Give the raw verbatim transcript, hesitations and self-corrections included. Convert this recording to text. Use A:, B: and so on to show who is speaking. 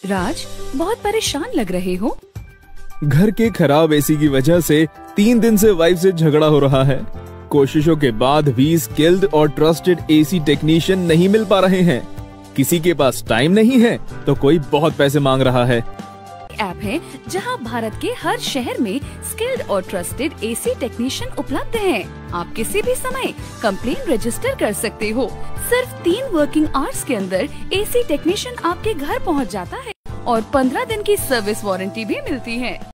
A: राज, बहुत परेशान लग रहे हो।
B: घर के खराब एसी की वजह से तीन दिन से वाइफ से झगड़ा हो रहा है। कोशिशों के बाद भी स्किल्ड और ट्रस्टेड एसी टेक्नीशियन नहीं मिल पा रहे हैं। किसी के पास टाइम नहीं है तो कोई बहुत पैसे मांग रहा है।
A: ऐप है जहां भारत के हर शहर में स्किल्ड और ट्रस्टेड एसी टेक्नीशियन उपलब्ध हैं। आप किसी भी समय कंप्लेन रजिस्टर कर सकते हो। सिर्फ तीन वर्किंग आवर्स के अंदर एसी टेक्नीशियन आपके घर पहुंच जाता है और पंद्रह दिन की सर्विस वारंटी भी मिलती है।